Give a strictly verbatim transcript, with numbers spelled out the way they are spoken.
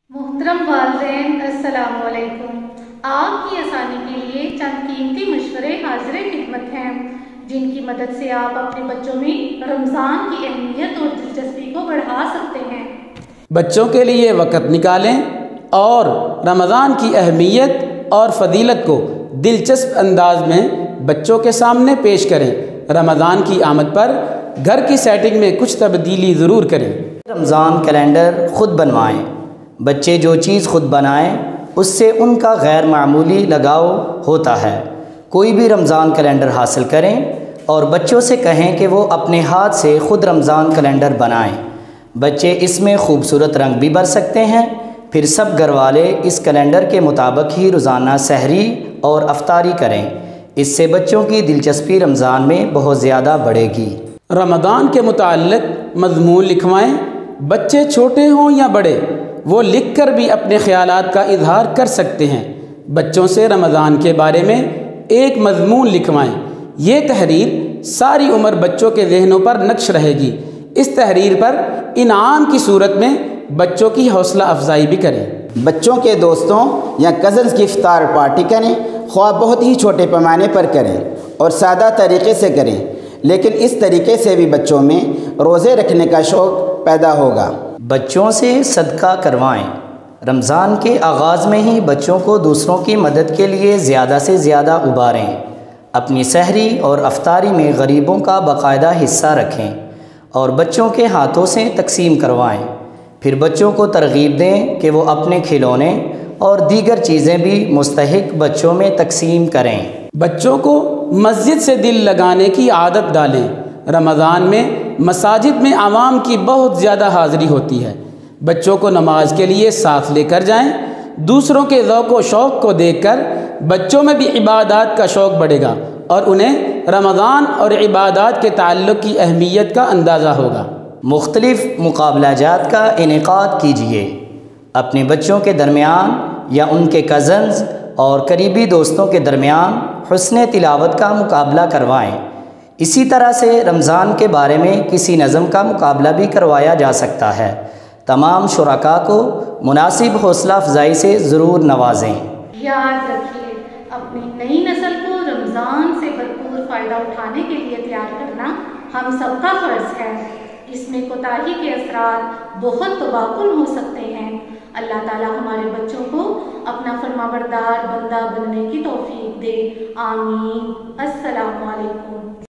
محترم والدین السلام علیکم۔ آپ کی آسانی کے لیے چند قیمتی مشورے حاضر خدمت ہیں جن کی مدد سے آپ اپنے بچوں میں رمضان کی اہمیت اور دلچسپی کو بڑھا سکتے ہیں۔ بچوں کے لیے وقت نکالیں اور رمضان کی اہمیت اور فضیلت کو دلچسپ انداز میں بچوں کے سامنے پیش کریں۔ رمضان کی آمد پر گھر کی سیٹنگ میں کچھ تبدیلی ضرور کریں۔ رمضان کیلنڈر خود بنوائیں۔ بچے جو چیز خود بنائیں اس سے ان کا غیر معمولی لگاؤ ہوتا ہے۔ کوئی بھی رمضان کیلنڈر حاصل کریں اور بچوں سے کہیں کہ وہ اپنے ہاتھ سے خود رمضان کیلنڈر بنائیں۔ بچے اس میں خوبصورت رنگ بھی بھر سکتے ہیں۔ پھر سب گھر والے اس کیلنڈر کے مطابق ہی روزانہ سحری اور افطاری کریں۔ اس سے بچوں کی دلچسپی رمضان میں بہت زیادہ بڑھے گی۔ رمضان کے متعلق مضمون لکھوائیں۔ بچے چھوٹے ہوں یا بڑے، وہ لکھ کر بھی اپنے خیالات کا اظہار کر سکتے ہیں۔ بچوں سے رمضان کے بارے میں ایک مضمون لکھوائیں۔ یہ تحریر ساری عمر بچوں کے ذہنوں پر نقش رہے گی۔ اس تحریر پر انعام کی صورت میں بچوں کی حوصلہ افزائی بھی کریں۔ بچوں کے دوستوں یا کزنز کی افطار پارٹی کریں، خواہ بہت ہی چھوٹے پیمانے پر کریں اور سادہ طریقے سے کریں، لیکن اس طریقے سے بھی بچوں میں روزے رکھنے کا شوق پیدا ہوگا۔ بچوں سے صدقہ کروائیں۔ رمضان کے آغاز میں ہی بچوں کو دوسروں کی مدد کے لیے زیادہ سے زیادہ ابھاریں۔ اپنی سحری اور افطاری میں غریبوں کا باقاعدہ حصہ رکھیں اور بچوں کے ہاتھوں سے تقسیم کروائیں۔ پھر بچوں کو ترغیب دیں کہ وہ اپنے کھلونے اور دیگر چیزیں بھی مستحق بچوں میں تقسیم کریں۔ بچوں کو مسجد سے دل لگانے کی عادت ڈالیں۔ رمضان میں مساجد میں عوام کی بہت زیادہ حاضری ہوتی ہے۔ بچوں کو نماز کے لیے ساتھ لے کر جائیں۔ دوسروں کے ذوق و شوق کو دیکھ کر بچوں میں بھی عبادات کا شوق بڑھے گا اور انہیں رمضان اور عبادات کے تعلق کی اہمیت کا اندازہ ہوگا۔ مختلف مقابلہ جات کا انعقاد کیجیے۔ اپنے بچوں کے درمیان یا ان کے کزنز اور قریبی دوستوں کے درمیان حسن تلاوت کا مقابلہ کروائیں۔ اسی طرح سے رمضان کے بارے میں کسی نظم کا مقابلہ بھی کروایا جا سکتا ہے۔ تمام شرکاء کو مناسب حوصلہ افزائی سے ضرور نوازیں۔ یاد رکھیے، اپنی نئی نسل کو رمضان سے بھرپور فائدہ اٹھانے کے لیے تیار کرنا ہم سب کا فرض ہے۔ اس میں کوتاہی کے اثرات بہت تباکن ہو سکتے ہیں۔ اللہ تعالیٰ ہمارے بچوں کو اپنا فرمانبردار بندہ بننے کی توفیق دے۔ آمین۔ السلام علیکم۔